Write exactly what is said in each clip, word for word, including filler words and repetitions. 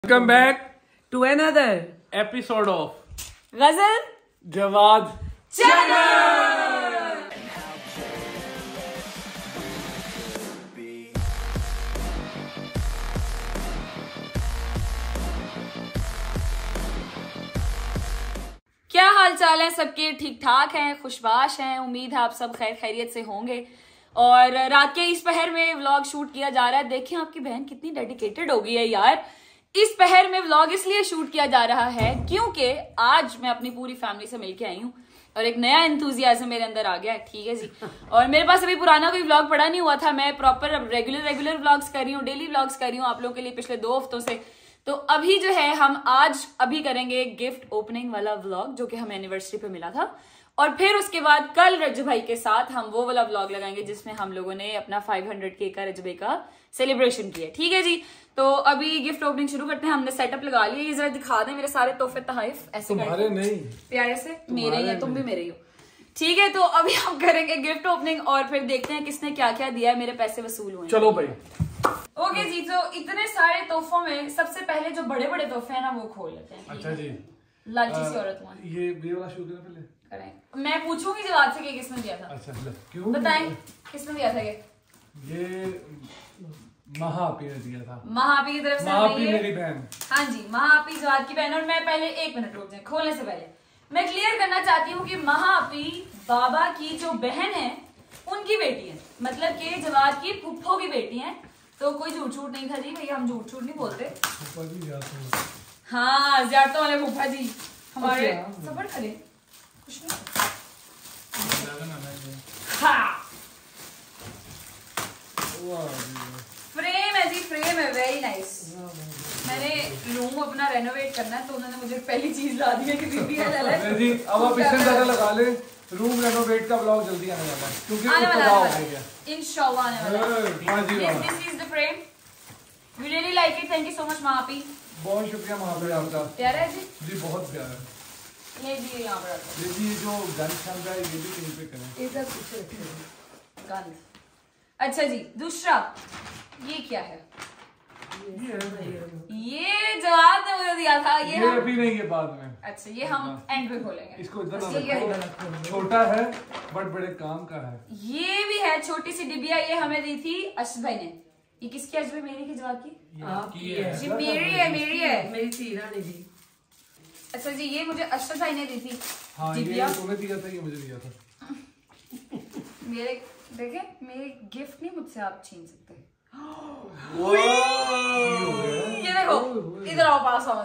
Welcome back to another episode of Ghazal Jawad Channel. क्या हाल चाल है सबके? ठीक ठाक हैं, खुशबाश हैं। उम्मीद है आप सब खैर खैरियत से होंगे। और रात के इस पहर में व्लॉग शूट किया जा रहा है। देखें आपकी बहन कितनी डेडिकेटेड हो गई है यार। इस पहर में व्लॉग इसलिए शूट किया जा रहा है क्योंकि आज मैं अपनी पूरी फैमिली से मिलके आई हूँ और एक नया एंथुजियाज्म मेरे अंदर आ गया है। ठीक है जी। और मेरे पास अभी पुराना कोई व्लॉग पड़ा नहीं हुआ था। मैं प्रॉपर अब रेगुलर रेगुलर व्लॉग्स कर रही हूँ, डेली व्लॉग्स कर रही हूँ आप लोगों के लिए पिछले दो हफ्तों से। तो अभी जो है हम आज अभी करेंगे गिफ्ट ओपनिंग वाला व्लॉग जो कि हमें एनिवर्सरी पे मिला था। और फिर उसके बाद कल रज्जू भाई के साथ हम वो वाला व्लॉग लगाएंगे जिसमें हम लोगों ने अपना पाँच सौ के का रज्जू भाई का सेलिब्रेशन किया। ठीक है जी। तो अभी गिफ्ट ओपनिंग शुरू करते हैं। हमने सेटअप लगा लिया। ये जरा दिखा दें मेरे सारे तोहफे तहफ ऐसे तुम्हारे नहीं प्यारे से मेरे ही है, तुम भी मेरे ही हो। ठीक है। तो अभी हम करेंगे गिफ्ट ओपनिंग और फिर देखते हैं किसने क्या क्या दिया है। मेरे पैसे वसूल हुए। चलो भाई। ओके जी। तो इतने सारे तोहफों में सबसे पहले जो बड़े बड़े तोहफे हैं ना वो खोल लेते हैं। अच्छा जी। लालची सी औरत हूँ। ये ये वाला शो करना पहले करें। मैं पूछूंगी जवाब से कि किसने दिया था। अच्छा क्यों बताएं किसने दिया था? ये ये महापी ने दिया था। महापी की तरफ से महापी मेरी बहन। हाँ जी, महापी जवाद की बहन। और मैं पहले एक मिनट रुक जाए, खोलने से पहले मैं क्लियर करना चाहती हूँ कि महापी बाबा की जो बहन है उनकी बेटी है, मतलब कि जवाद की फुफ्फो की बेटी है। तो कोई झूठ छूट नहीं था जी भैया, हम झूठ छूट नहीं बोलते। हाँ ज्यारतों वाले फुफ्फा जी हमारे सफर करे कुछ नहीं। हाँ फ्रेम है जी, फ्रेम है। Very nice. मैंने रूम अपना रेनोवेट करना है तो उन्होंने मुझे पहली चीज ला दी है कि बीबी है जी। अब आप इससे ज्यादा लगा ले। रूम रेनोवेट का ब्लॉग जल्दी आने वाला है क्योंकि आने वाला है इंशाल्लाह आने वाला है। This this is the frame. We really like it. Thank you so much महापी। बहुत शुक्रिया महापी आपका। प्यारा है जी। जी बहुत प्यारा है। ये भी यहाँ पर ये भी जो गन छन रहा है ये भी कहीं पे करें। इधर कुछ गन। अच्छा जी। दूसरा ये क्या है? ये ये जवाब ने मुझे दिया था। ये ये हम... अभी नहीं है बाद में। अच्छा ये हम एंड पे खोलेंगे। इसको इधर रखो। छोटा है बट बड़े काम का है। ये भी है छोटी सी डिबिया। ये हमें दी थी अशद भाई ने। ये किसकी? अशद भाई मेरी की जवाब की? आपकी है। जी मेरी है, मेरी है। मेरी थी रानी दी। अच्छा जी ये मुझे अशद भाई ने दी थी। हाँ ये तुम्हें दिया था, ये मुझे दिया था। मेरे देखे मेरे गिफ्ट नहीं मुझसे आप छीन सकते। ये देखो इधर आओ, पास आओ।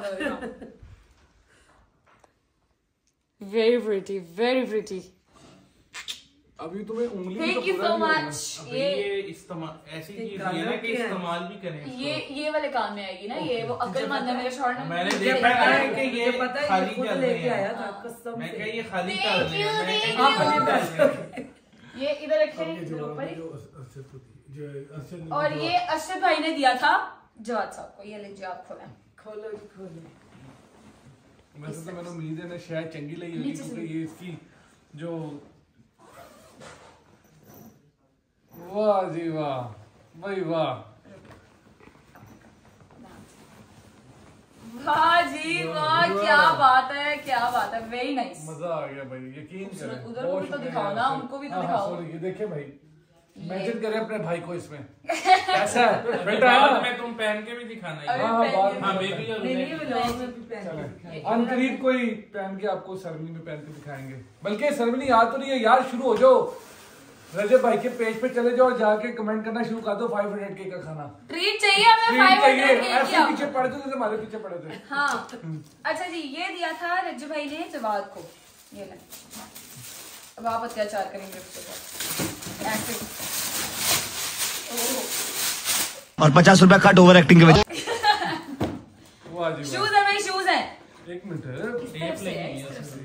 Very pretty, very pretty. अभी तुम्हें उंगली थैंक यू सो मच। ये इस्तेमाल ऐसी चीज है ना कि इस्तेमाल भी करें। ये ये वाले काम में आएगी ना। ये वो अक्लमंद है मेरे शौहर ने। मैंने देखा है कि ये पता है खाली खुद चल लेके रही आया है। था कसम मैं से। कह ये खाली चल रही है। मैं Thank कह you, ये thank खाली चल रही है। ये इधर रखे ऊपर ही। और ये अशरफ भाई ने दिया था जवाद साहब को। ये लीजिए आप खोलें। खोलो खोलो। वैसे तो मैंने उम्मीद है ना शायद चंगी लगी होगी क्योंकि ये इसकी जो वाह जी वाह भाई वाह वाह जी वाह, क्या बात है, क्या बात है। Very nice. मजा आ गया भाई, यकीन करें। उधर को भी तो दिखाओ ना, उनको भी तो दिखाओ। सॉरी ये देखे भाई, इमेजिन करें अपने भाई को इसमें कैसा है बेटा। बाद में तुम पहन के भी दिखाना है। हाँ बाद हाँ बेबी और मेरी व्लॉग में भी पहन के अनकरीब कोई पहन के आपको सेरेमनी में पहन के दिखाएंगे। बल्कि सेरेमनी याद तो नहीं है यार, शुरू हो जाओ। रजब भाई के पेज पे चले जाओ, जाके कमेंट करना शुरू कर दो। पाँच सौ के का खाना ट्रीट चाहिए हमें। ट्रीट चाहिए। के ऐसे पीछे पड़े थे जैसे हमारे पीछे पड़े थे। हाँ अच्छा जी ये दिया था रज्जू भाई ने जवाद को। ये ले अब आप अत्याचार करेंगे उसके साथ ऐसे। और पचास रुपया कट ओवर एक्टिंग के वजह। शूज है भाई, शूज है। एक मिनट टेप लगी है।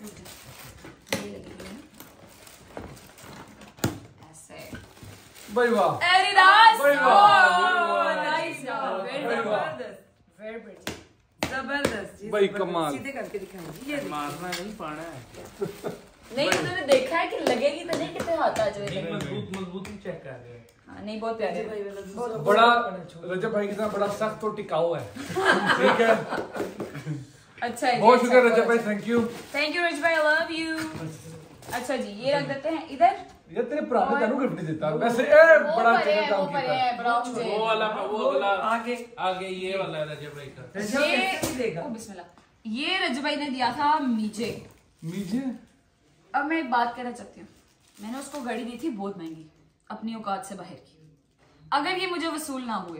भाई वाह एडिडास। भाई वाह नाइस यार, वेरी जबरदस्त, वेरी प्रिटी, जबरदस्त जी, भाई जबरदस्त। कमाल। सीधे करके दिखाएंगे। ये मारना नहीं पाना है। नहीं उन्होंने देखा है कि लगेगी तो नहीं कितने हाथ आ जाएगा। मजबूत मजबूती चेक कर रहे हैं। हाँ नहीं बहुत प्यारे भाई वाला दूसरा बड़ा रजब भाई की तरह बड़ा सख्त और टिकाऊ है। ठीक है, अच्छा है, बहुत अच्छा, शुक्रिया रजब बहुत भाई, अच्छा। Thank you. थैंक यू रज भाई, आई लव यू। अच्छा जी, ये रख देते हैं इधर। ये तेरे भरा ने तेनू गिफ्ट नहीं देता वैसे। ए वो बड़ा परे अच्छा है, काम वो परे किया। है, बड़ा मुझे वो वाला वो वाला आगे आगे ये वाला है रजब भाई का। रजब कैसे ये देगा? ओ बिस्मिल्लाह, ये रज भाई ने दिया था मीजे। मीजे अब मैं एक बात कहना चाहती हूँ, मैंने उसको घड़ी दी थी बहुत महंगी, अपनी औकात से बाहर की। अगर ये मुझे वसूल ना हुए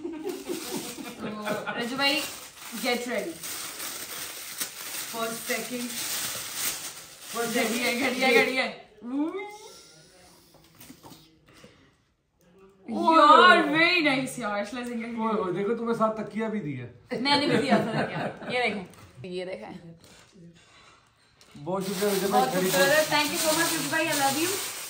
तो रजू भाई गेट रेडी फॉर पैकिंग। घड़ी है, घड़ी है, घड़ी है। यार वेरी नाइस यार, श्लेजिंग ओए ओए देखो तुम्हें साथ तकिया भी दी है। मैंने भी दिया था क्या? ये देखें, ये देखें, बहुत शुक्रिया रजब बहुत भाई, खरीद खूबसूरत। थैंक यू सो मच रजू भाई, आई लव यू।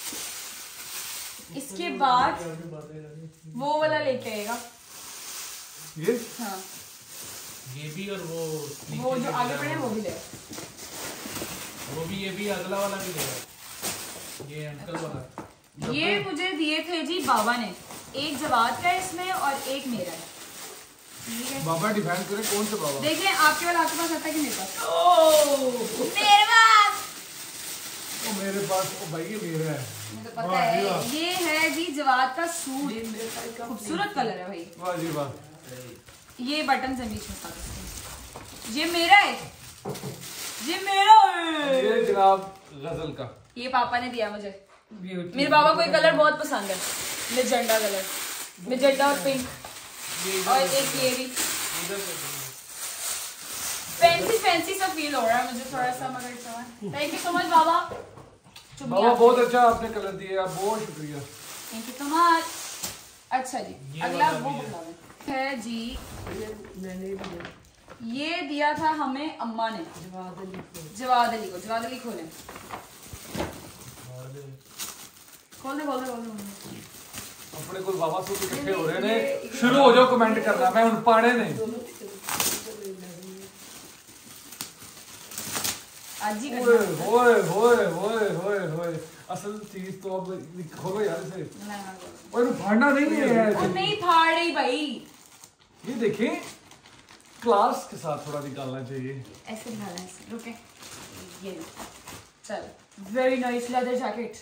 इसके बाद वो वाला लेके आएगा। ये हाँ, ये भी और वो वो जो आगे पड़े हैं वो भी ले। वो भी ये भी अगला वाला भी लेगा, ये अंकल वाला। ये मुझे दिए थे जी बाबा ने, एक जवाद का है इसमें और एक मेरा है। ठीक है, बाबा डिफाइन करें कौन से बाबा। देखिए आपके वाला आपके पास आता है कि मेरे पास? ओ मेरे पास, ओ मेरे पास, ओ भाई ये मेरा है। मुझे पता वाह जी है। वाह। ये है जी जवाद का सूट, खूबसूरत कलर है भाई। वाह जी वाह। ये बटन से बीच में पा सकते हैं। ये मेरा है, ये मेरा है। ये जनाब गजल का, ये पापा ने दिया मुझे। मेरे पापा को ये कलर बहुत पसंद है, मेजेंडा कलर, मेजेंडा और पिंक। और एक ये भी फैंसी फैंसी सा फील हो रहा है मुझे थोड़ा सा, मगर समझ। थैंक यू सो मच बाबा। बाबा बहुत अच्छा आपने कलर दिया, बहुत शुक्रिया। Thank you so much. अच्छा जी, अगला वो बता दें है जी। मैंने भी ये दिया था हमें अम्मा ने, जवाद अली को। जवाद अली को। जवाद अली खोले, खोल दे, खोल दे, खोल दे। अपने को बाबा से इकट्ठे हो रहे ने, शुरू हो जाओ कमेंट करना, मैं उन पाने नहीं। आज ही ओए होए होए होए होए होए, असल चीज तो अब खोलो यार इसे। और फाड़ना नहीं है वो नहीं फाड़ रही भाई, ये देखें क्लास के साथ थोड़ा निकालना चाहिए। ऐसे निकालना है ऐसे। रुके, ये चल, वेरी नाइस लेदर जैकेट,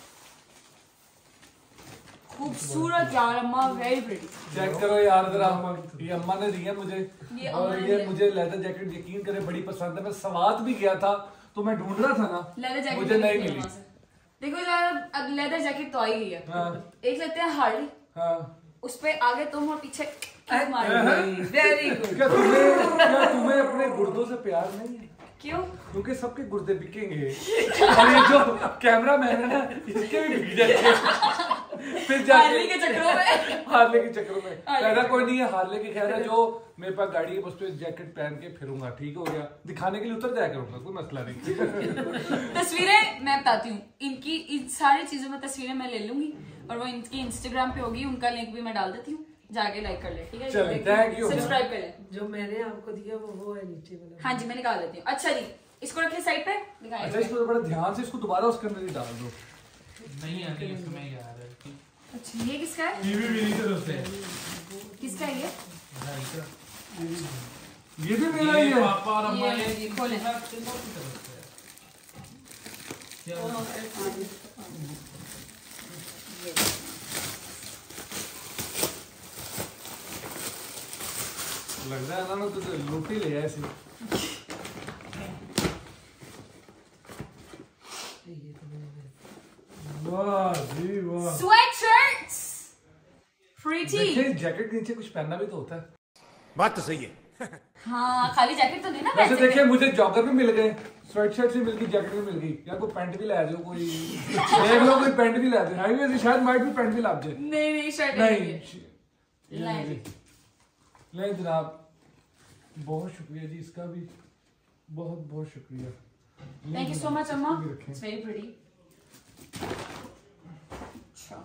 खूबसूरत यार अम्मा, वेरी प्रिटी। चेक करो यार जरा, ये अम्मा ने दी है मुझे, ये और अम्मा ने ये दिया। मुझे लेदर जैकेट यकीन करे बड़ी पसंद है। मैं सवात भी गया था तो मैं ढूंढ रहा था ना, लेदर जैकेट मुझे नहीं मिली। देखो यार, अब लेदर जैकेट तो आ ही गई है। हाँ एक लेते हैं हार्ली, हाँ। उस पे आगे तुम और पीछे किक मारो। Very good. क्या तुम्हें क्या तुम्हें अपने गुर्दों से प्यार नहीं है? क्यों? क्योंकि सबके गुर्दे बिकेंगे और ये जो कैमरा मैन है ना, इसके भी बिक जाएंगे। फिर जाके हार्ली के चक्करों में हार्ले के चक्करों में पैदा कोई नहीं है। हार्ले की खैर है, जो मेरे पास गाड़ी है उस पर जैकेट पहन के फिरूंगा, ठीक हो गया। दिखाने के लिए उतर जाया करूंगा, कोई मसला नहीं। तस्वीरें मैं बताती हूँ, इनकी इन सारी चीजों में तस्वीरें मैं ले लूंगी और वो इनकी इंस्टाग्राम पे होगी, उनका लिंक भी मैं डाल देती हूँ, जाके लाइक कर ले, ठीक है? चलें, thank you। सब्सक्राइब कर ले। जो मैंने आपको दिया वो वो है नीचे वाला। हाँ जी, मैं निकाल देती हूँ। अच्छा जी, इसको रखिए साइड पे, दिखाएं। अच्छा, इसको बड़ा ध्यान से इसको दोबारा उसके अंदर ही डाल दो। नहीं आती इसमें यार। अच्छा, ये किसका है? टीवी भी नहीं करते। किसका है ये? भाई का। ये भी मेरा ही ये है। पापा और अम्मा ये- ये ये खोलें। तीनों की तरफ से है। लग रहा है ना तो लूट ही ले आए ऐसे। वाह जी वाह। Sweatshirts, pretty। देखिए जैकेट के नीचे कुछ पहनना भी तो होता है। बात तो सही है। हाँ, खाली जैकेट तो देना वैसे पैसे देखिए मुझे जॉगर भी मिल गए, स्वेटशर्ट भी मिल गई, जैकेट भी मिल गई। या कोई पैंट भी ला जाओ, कोई देख लो कोई पैंट भी ला दे। हाईवे से शायद माइट भी पैंट भी ला दे। नहीं नहीं, शर्ट नहीं नहीं। नहीं जनाब, बहुत शुक्रिया जी, इसका भी बहुत बहुत शुक्रिया। थैंक यू सो मच अम्मा, इसको भी रखें। It's very pretty. अच्छा,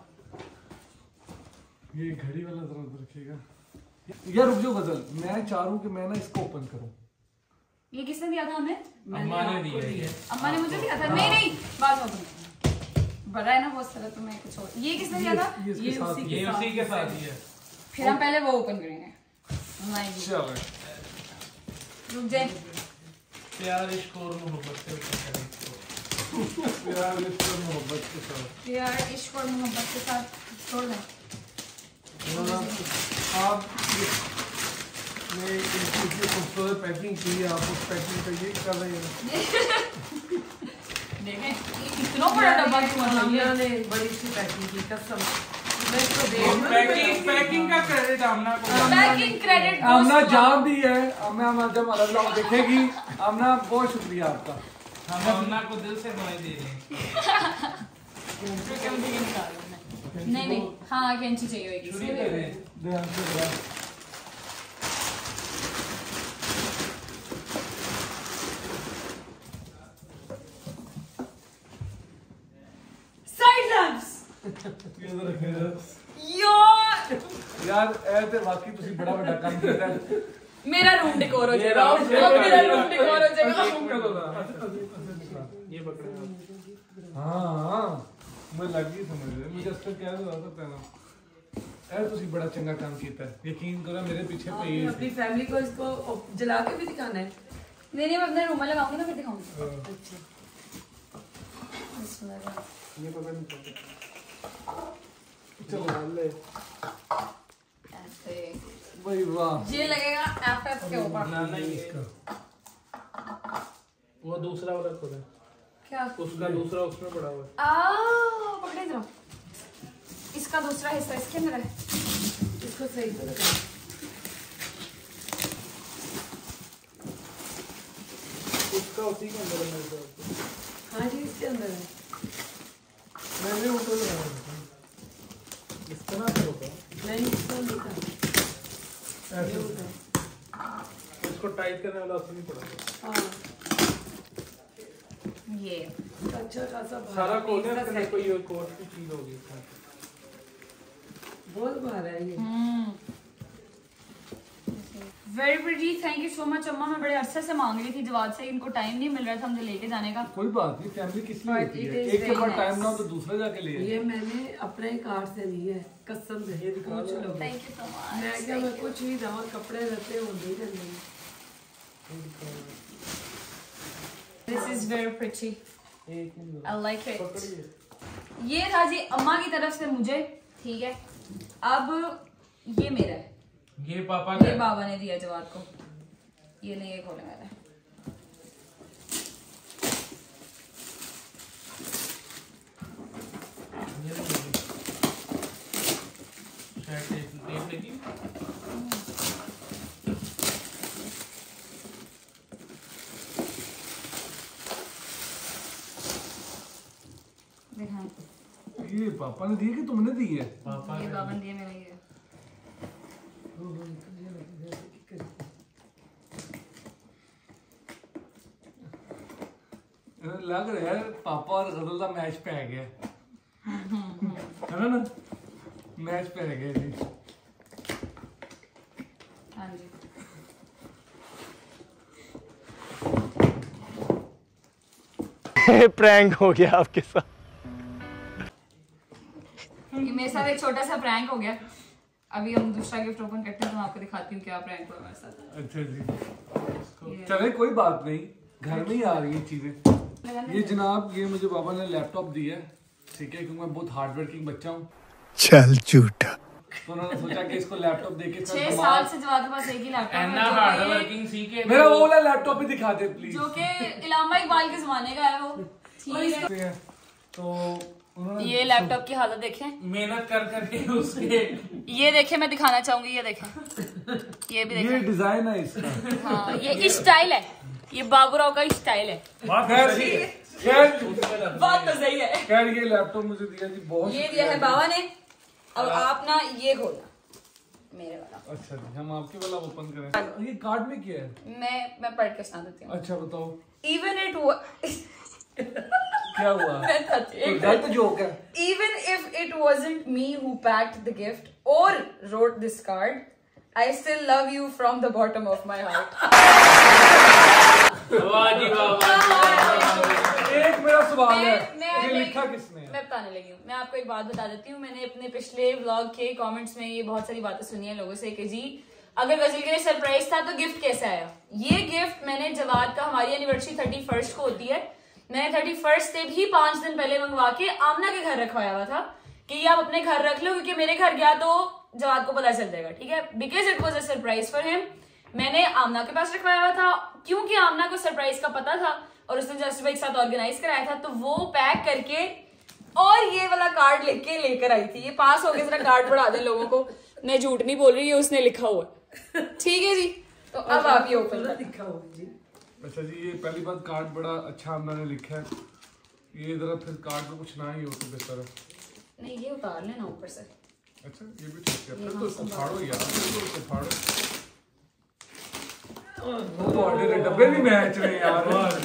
ये घड़ी वाला जरा उधर रखिएगा। यार रुक जाओ गजल, मैं चाह रहा हूँ कि मैं ना इसको ओपन करूँ। ये किसने दिया था हमें? अम्मा ने दिया ये। अम्मा ने मुझे दिया था। नहीं नहीं, बाद में open करेंगे। बड़ा है ना बहुत सारा, तो मैं कुछ और। ये किसने दिया था? ये इसके ये साथ उसी ही ये है। उसी के साथ ही है। फिर हम पहले वो ओपन करेंगे। चलो रुक जाए। प्यार इश्क और मोहब्बत से प्यार प्यार इश्क और मोहब्बत के साथ प्यार इश्क और मोहब्बत के साथ छोड़ दें। आप ने इनकी खूबसूरत पैकिंग की है, आप उस पैकिंग पे ये कर रहे हैं। देखें इतना बड़ा डब्बा क्यों मतलब आमना ने बड़ी सी पैकिंग की, कसम। मैं इसको देख पैकिंग पैकिंग का क्रेडिट आमना को। पैकिंग क्रेडिट आमना जान भी है, आमना आमना जब हमारा ब्लॉग देखेगी, आमना बहुत शुक्रिया आपका। हम आमना को दिल से दुआएं दे रहे हैं। नहीं नहीं हाँ कैंची चाहिए होगी। छुरी दे रहे हैं। ध्यान से जरा। साइड लैंप्स इधर रखे जरा। यार यार ऐसे वाकई तुसी बड़ा बड़ा काम किया है। मेरा रूम डेकोर हो ये जाएगा। राउंड शेप अब मेरा है। रूम डेकोर हो जाएगा। ये पकड़े आप। हाँ हाँ मुझे लग गई समझ रहे मुझे इसका क्या हो सकता है ना यार तुसी बड़ा चंगा काम किया है, यकीन करो मेरे पीछे पे आपने ये अपनी फैमिली को इसको जला के भी दिखाना है। नहीं नहीं मैं अपने रूम में लगाऊंगी ना फिर दिखाऊंगी। ये पता नहीं चलो ऐसे भाई वाह ये लगेगा एफ एफ के ऊपर। ना नहीं ये- वो दूसरा वाला खोला है। क्या उसका दूसरा उसमें पड़ा हुआ है। आ पकड़े जरा। इसका दूसरा हिस्सा इसके अंदर है। इसको सही से लगा। उसका उसी के अंदर है मेरे ख्याल हाँ जी इसके अंदर है। से। मैंने ऊपर लगाया था। इस तरह से होगा। नहीं इसको नहीं था। ये होता है। इसको टाइट करने वाला उसमें नहीं पड़ा हुआ। हाँ ये अच्छा खासा भारा सारा भी खोलने इसका से सेट- कोई और कोट की चीज होगी इसमें। बहुत भारा है ये। Very pretty thank you so much अम्मा। मैं बड़े अरसे से मांग रही थी जवाब से, इनको टाइम नहीं मिल रहा था मुझे लेके जाने का। कोई बात नहीं, फैमिली किस लिए But होती it है, is एक के very पास टाइम nice. ना हो तो दूसरा जाके ले ये मैंने अपने ही कार्ड से ली है, कसम से। ये दिखा लो लोग। थैंक यू सो मैं मच। क्या मैं कुछ भी दवा कपड़े रहते हो नहीं रहने। This is very pretty. एक मिनट आई लाइक इट। पकड़िए। ये था जी अम्मा की तरफ से मुझे, ठीक है। अब ये मेरा है, ये पापा ये का बाबा ने दिया जवाब को। ये नहीं, ये खोले मैंने। शायद टेप टेप लगी। दिखाएं। ये पापा ने दी है कि तुमने दी है? पापा ये का बाबा ने दिया मेरा ये। लग रहा है पापा और गजल का मैच पे आ गया है ना, मैच पे आ गया जी। हाँ जी प्रैंक हो गया आपके साथ। ये मेरे साथ एक छोटा सा प्रैंक हो गया। अभी हम दूसरा गिफ्ट ओपन करते हैं तो मैं आपको दिखाती हूँ क्या प्रैंक हुआ हमारे साथ। अच्छा जी, ये- चले कोई बात नहीं, घर में ही आ रही है चीजें। ये जनाब, ये मुझे बाबा ने लैपटॉप दिया है, ठीक है, क्योंकि मैं बहुत हार्ड वर्किंग बच्चा हूँ, चल झूठा। तो उन्होंने सोचा कि इसको लैपटॉप देके छह साल से जवाब के पास एक ही लैपटॉप एना है हार्ड जो कि- वर्किंग सीखे मेरा वो वाला लैपटॉप भी दिखा दे प्लीज। जो कि इलामा इकबाल के जमाने का है वो, ठीक है। तो उन्होंने ये लैपटॉप की हालत देखें, मेहनत कर करके उसके ये देखें, मैं दिखाना चाहूंगी, ये देखें, ये भी ये देखें। डिजाइन है इसका। हाँ ये स्टाइल है, ये बाबूराव का स्टाइल है। खैर खैर बात तो सही है। खैर ये लैपटॉप मुझे दिया जी, बहुत ये दिया है बाबा ने। अब आप ना ये खोलना मेरे वाला। अच्छा जी, हम आपके वाला ओपन करें। ये कार्ड में क्या है? मैं मैं पढ़ के सुना देती हूँ। अच्छा बताओ इवन इट क्या हुआ? तो गलत जोक है। Even if it wasn't me who packed the gift or wrote this card, I still love you from the bottom of my heart. वाह जी वाह, वाह जी, वाह, वाह। एक मेरा सवाल है, मैं ये लिखा किसने है? मैं बताने लगी हूँ। मैं आपको एक बात बता देती हूँ। मैंने अपने पिछले व्लॉग के कमेंट्स में ये बहुत सारी बातें सुनी है लोगों से कि जी अगर गजल के लिए सरप्राइज था तो गिफ्ट कैसे आया। ये गिफ्ट मैंने जवाद का, हमारी एनिवर्सरी थर्टी फर्स्ट को होती है, मैंने थर्टी फर्स्ट से भी पांच दिन पहले मंगवा के आमना के घर रखवाया हुआ था कि ये आप अपने घर रख लो, क्योंकि मेरे घर गया तो जवाद को पता चल जाएगा, ठीक है, because it was a surprise for him. मैंने आमना के पास रखवाया हुआ था क्योंकि आमना को सरप्राइज का पता था और उसने जस्ट एक साथ ऑर्गेनाइज कराया था, तो वो पैक करके और ये वाला कार्ड लिख के लेकर आई थी। ये पास हो गया, जरा कार्ड बढ़ा दे लोगों को, मैं झूठ नहीं बोल रही है, उसने लिखा हुआ, ठीक है जी। तो अब आप ये ओपन कर लिखा हुआ जी। अच्छा जी, ये पहली बात कार्ड बड़ा अच्छा हमने लिखा है, ये जरा फिर कार्ड में कुछ ना ही हो तो बेहतर है। नहीं, ये उतार लेना ऊपर से। अच्छा ये भी ठीक है, फिर तो इसको फाड़ो यार, फिर तो इसको फाड़ो। बॉर्डर डब्बे भी मैच में यार।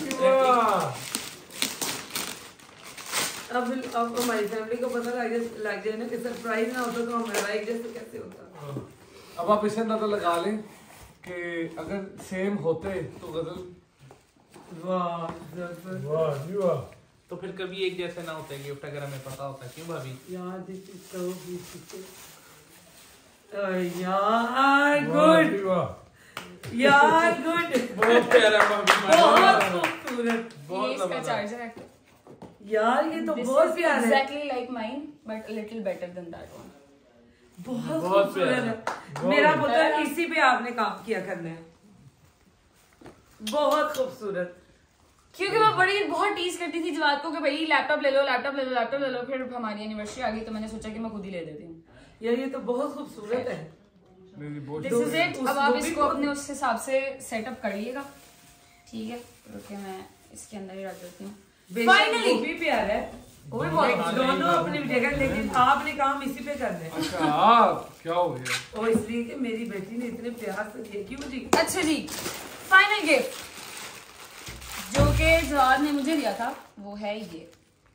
अब अब हमारी फैमिली को पता लग जाए लग जाए ना कि सरप्राइज ना होता तो हमारा एक जैसे कैसे होता। अब आप इसे अंदाजा लगा लें कि अगर सेम होते तो गजल वाह वाह जी वाह। तो फिर कभी एक जैसे ना होते गिफ्ट अगर हमें पता होता, क्यों भाभी? यार दिस इज सो ब्यूटीफुल। यार गुड, यार गुड, बहुत प्यारा भाभी, बहुत खूबसूरत। ये इसका चार्जर है यार ये तो बहुत प्यारा है, exactly like mine but little better than that one. बहुत बहुत खूबसूरत प्यारा। है। मेरा पुत्र इसी पे आपने काम किया करना है, बहुत खूबसूरत। क्योंकि मैं बड़ी बहुत टीज करती थी जवाद को कि भाई लैपटॉप ले लो लैपटॉप ले लो लैपटॉप ले लो, फिर हमारी एनिवर्सरी आ गई तो मैंने सोचा कि मैं खुद ही ले देती हूँ। यार ये तो बहुत खूबसूरत है। This is it. अब आप इसको अपने उस हिसाब से सेटअप कर लिएगा, ठीक है। रुकिए मैं इसके अंदर ही रख देती हूँ। फाइनली भी प्यारा है, वो भी बहुत दोनों अपनी जगह, लेकिन आपने काम इसी पे करना है। अच्छा क्या हो गया? और इसलिए कि मेरी बेटी ने इतने प्यार से दिया। क्यों जी? अच्छा जी, फाइनल गिफ्ट जो कि जवाद ने मुझे दिया था वो है ये।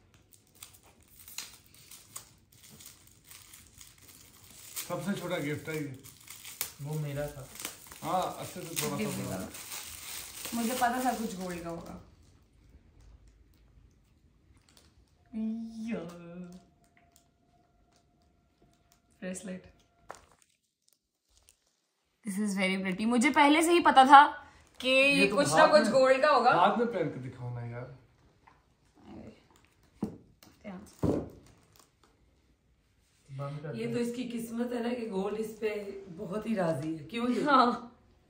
सबसे छोटा गिफ्ट है ये। वो मेरा था। हाँ अच्छे से थोड़ा सा बड़ा। मुझे पता था कुछ गोल्ड का होगा। Bracelet, this is very pretty. मुझे पहले से ही पता था कि ये तो कुछ ना कुछ गोल्ड का होगा। हाथ में पहन के दिखाओ ना यार। ये तो इसकी किस्मत है ना कि गोल्ड इस पे बहुत ही राजी है। क्यों जी? हाँ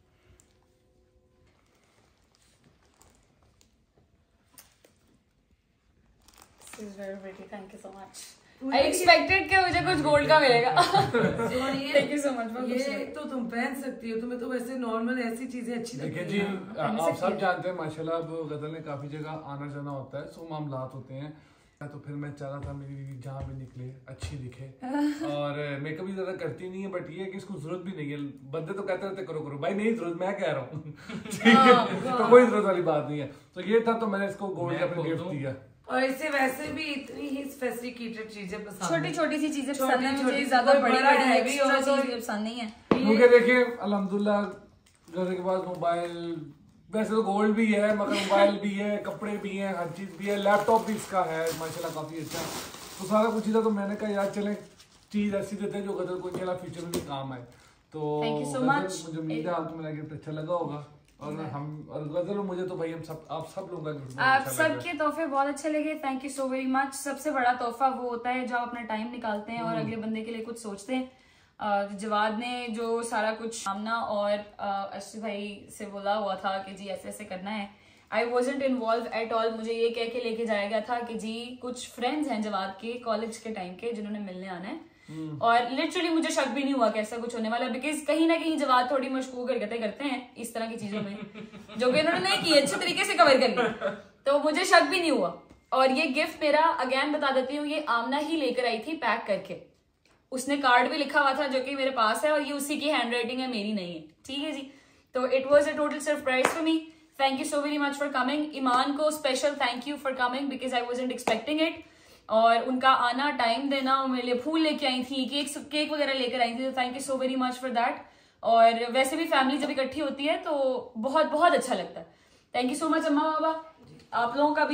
thank you so much. I expected कि मुझे कुछ गोल्ड का मिलेगा। Thank you so much. ये तो तुम पहन सकती हो, तुम्हें तो वैसे नॉर्मल ऐसी चीजें अच्छी लगती देखिए हैं। जी, आप सब जानते हैं माशाल्लाह अब गजल ने काफी जगह आना जाना होता है, सो मामलात होते हैं, तो फिर मैं चाह रहा था मेरी बीवी जहाँ भी निकले अच्छी दिखे। और मेकअप भी ज्यादा करती नहीं है, बट ये है कि इसको जरूरत भी नहीं है। बंदे तो कहते रहते करो करो, भाई नहीं जरूरत, मैं कह रहा हूँ ठीक है, तो कोई जरूरत वाली बात नहीं है। तो ये था, तो मैंने इसको गोल्ड का अपने गिफ्ट दिया। और इसे वैसे भी इतनी ही स्पेसिफिकेटेड चीजें पसंद छोटी हैं। छोटी सी चीजें छोटी पसंद है मुझे, छोटी ज्यादा कोई बड़ी बड़ा बड़ी हैवी एक्स्ट्रा हो तो- चीजें पसंद नहीं है। क्योंकि देखिए अल्हम्दुलिल्लाह घर के पास मोबाइल, वैसे तो गोल्ड भी है मगर मोबाइल भी है, कपड़े भी हैं, हर चीज भी है, लैपटॉप भी इसका है माशाल्लाह काफी अच्छा। तो सारा कुछ ही था, तो मैंने कहा यार चलें चीज ऐसी देते हैं जो गजल को इंशाल्लाह फ्यूचर में भी काम आए। तो Thank you so गजल, much। मुझे उम्मीद है आपको मेरा गिफ्ट अच्छा लगा होगा। और हम और गजल मुझे तो भाई हम सब आप सब लोगों का गिफ्ट आप सबके तोहफे बहुत अच्छे लगे, thank you so very much. सबसे बड़ा तोहफा वो होता है जो आप अपना टाइम निकालते हैं और अगले बंदे के लिए कुछ सोचते हैं। uh, जवाद ने जो सारा कुछ आमना और अशरफ भाई से बोला हुआ था कि जी ऐसे ऐसे करना है, I wasn't involved at all. मुझे ये कह के लेके जाया गया था कि जी कुछ फ्रेंड्स हैं जवाद के कॉलेज के टाइम के जिन्होंने मिलने आना है, और लिटरली मुझे शक भी नहीं हुआ कि ऐसा कुछ होने वाला, बिकॉज कहीं ना कहीं जवाद थोड़ी मशकूक हरकतें करते हैं इस तरह की चीजों में जो कि उन्होंने नहीं की, अच्छे तरीके से कवर कर ली, तो मुझे शक भी नहीं हुआ। और ये गिफ्ट मेरा अगेन बता देती हूँ, ये आमना ही लेकर आई थी पैक करके। उसने कार्ड भी लिखा हुआ था जो कि मेरे पास है, और ये उसी की हैंड राइटिंग है, मेरी नहीं है, ठीक है जी। तो it was a total surprise for me. Thank you so very much for coming. Iman को special thank you for coming because I wasn't expecting it, और उनका आना, टाइम देना, मेरे लिए फूल लेके आई थी, केक केक वगैरह लेकर आई थी, तो thank you so very much for that. और वैसे भी फैमिली जब इकट्ठी होती है तो बहुत बहुत अच्छा लगता है। थैंक यू सो मच अम्मा बाबा, आप लोगों का भी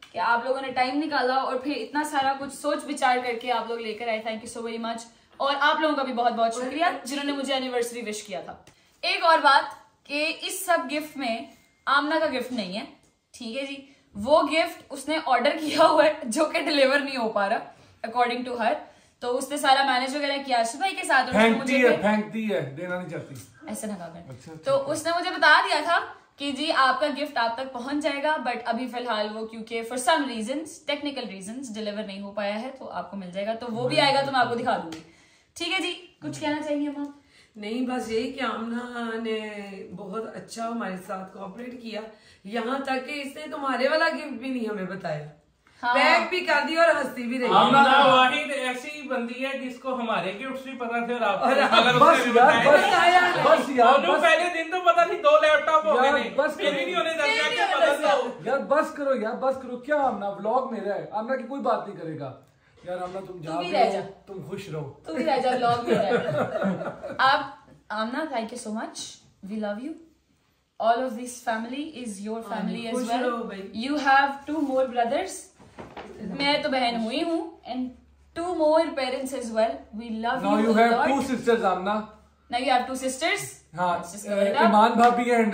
कि आप लोगों ने टाइम निकाला और फिर इतना सारा कुछ सोच विचार करके आप लोग लेकर आए। Thank you so very much. और आप लोगों का भी बहुत बहुत शुक्रिया जिन्होंने मुझे एनिवर्सरी विश किया था। एक और बात कि इस सब गिफ्ट में आमना का गिफ्ट नहीं है, ठीक है जी। वो गिफ्ट उसने ऑर्डर किया हुआ है जो कि डिलीवर नहीं हो पा रहा अकॉर्डिंग टू हर। तो उसने सारा मैनेज वगैरह किया आशिफ भाई के साथ और फेंकती मुझे है, फेंकती है, देना नहीं चाहती, ऐसा ना कहा। अच्छा, तो उसने मुझे बता दिया था कि जी आपका गिफ्ट आप तक पहुंच जाएगा, बट अभी फिलहाल वो क्योंकि for some reasons, technical reasons deliver नहीं हो पाया है, तो आपको मिल जाएगा। तो वो भी आएगा तो मैं आपको दिखा दूंगी, ठीक है जी। कुछ कहना चाहेंगे हम? नहीं, बस यही कि आमना ने बहुत अच्छा हमारे साथ कोऑपरेट किया, यहाँ तक कि इसने तुम्हारे वाला गिफ्ट भी नहीं हमें बताया। हाँ। पैक भी कर दी और हंसती भी रही। आमना वाहिद ऐसी बंदी है जिसको हमारे गिफ्ट्स भी पता थे और आपको बस यार, बस बस यार, जो पहले दिन तो पता नहीं दो लैपटॉप हो गए थे, बस फिर भी नहीं होने दस क्या पता दो। यार बस करो यार, बस करो। क्या आमना व्लॉग मेरा है, आमना की कोई बात नहीं करेगा यार। आमना तुम जा रहो, तुम खुश रहो, तू भी रह जा, व्लॉग मेरा है। आप Aamna, thank you so much, we love you. All of this family is your family as well. You have two more brothers. मैं तो बहन हुई हूँ, and two more parents as well. We love you. Now you have two sisters, Amna. Now you have two sisters. हाँ, ईमान भाभी and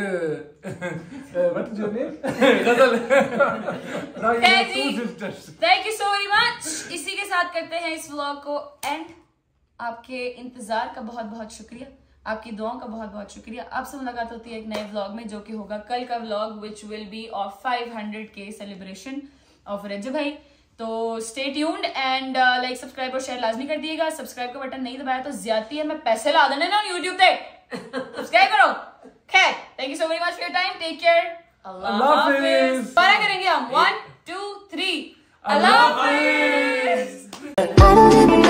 what's your name? गजल। Now you have two sisters. Thank you so very much. इसी के साथ करते हैं इस vlog को एंड। आपके इंतजार का बहुत बहुत शुक्रिया, आपकी दुआओं का बहुत बहुत शुक्रिया। आपसे मुलाकात होती है एक नए व्लॉग में, जो कि होगा कल का vlog, which will be of five hundred के सेलिब्रेशन ऑफ रज्जू भाई। तो stay tuned and like subscribe और शेयर लाजमी कर दिएगा। सब्सक्राइब का बटन नहीं दबाया तो ज्यादती है, मैं पैसे ला देने ना यूट्यूब पे। सब्सक्राइब करो। खैर, thank you so very much for your time, take care, अल्लाह हाफिज। दोबारा करेंगे हम, वन टू थ्री, अल्लाह हाफिज।